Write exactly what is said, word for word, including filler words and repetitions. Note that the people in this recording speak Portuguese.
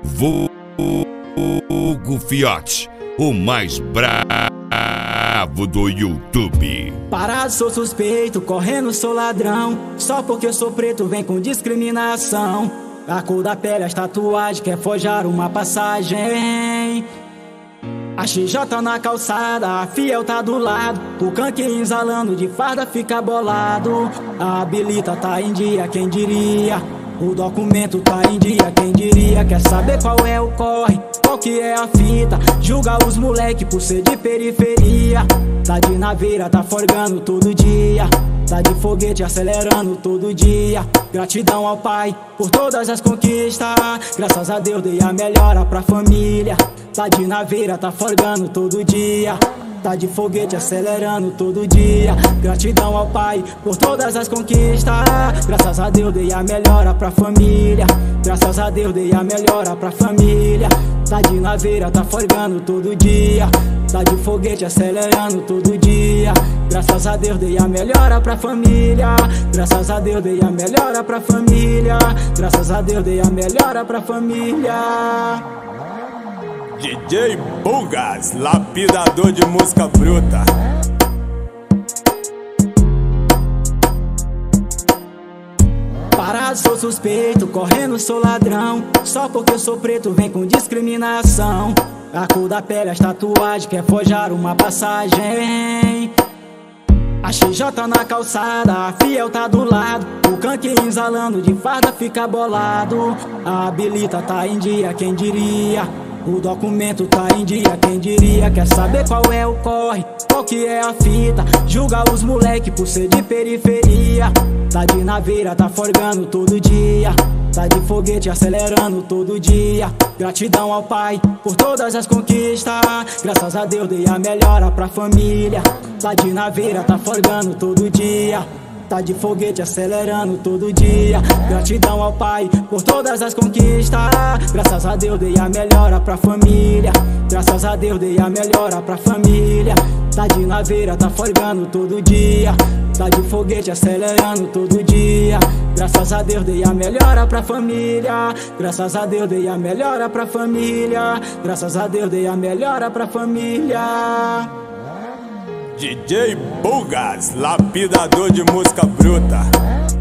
Vulgo Fiote, o mais bravo do YouTube. Parado, sou suspeito, correndo, sou ladrão. Só porque eu sou preto vem com discriminação. A cor da pele, as tatuagens, quer forjar uma passagem. A X J na calçada, a Fiel tá do lado. O canque exalando de farda fica bolado. A habilita tá em dia, quem diria? O documento tá em dia, quem diria? Quer saber qual é o corre, qual que é a fita? Julga os moleque por ser de periferia. Tá de naveira, tá forgando todo dia. Tá de foguete acelerando todo dia. Gratidão ao pai por todas as conquistas. Graças a Deus dei a melhora pra família. Tá de naveira, tá forgando todo dia. Tá de foguete acelerando todo dia. Gratidão ao pai por todas as conquistas. Graças a Deus dei a melhora pra família. Graças a Deus dei a melhora pra família. Tá de naveira, tá forgando todo dia. Tá de foguete acelerando todo dia. Graças a Deus dei a melhora pra família. Graças a Deus dei a melhora pra família. Graças a Deus dei a melhora pra família. D J Bugas, lapidador de música bruta. Parado, sou suspeito, correndo, sou ladrão. Só porque eu sou preto vem com discriminação. A cor da pele, as tatuagens, quer forjar uma passagem. A X J na calçada, a Fiel tá do lado. O canque exalando de farda fica bolado. A habilita tá em dia, quem diria? O documento tá em dia, quem diria? Quer saber qual é o corre, qual que é a fita? Julga os moleque por ser de periferia. Tá de naveira, tá forgando todo dia. Tá de foguete acelerando todo dia. Gratidão ao pai por todas as conquistas. Graças a Deus dei a melhora pra família. Tá de naveira, tá forgando todo dia. Tá de foguete acelerando todo dia. Gratidão ao pai por todas as conquistas. Graças a Deus dei a melhora pra família. Graças a Deus dei a melhora pra família. Tá de naveira, tá forgando todo dia. Tá de foguete acelerando todo dia. Graças a Deus dei a melhora pra família. Graças a Deus dei a melhora pra família. Graças a Deus dei a melhora pra família. D J Bugas, lapidador de música bruta.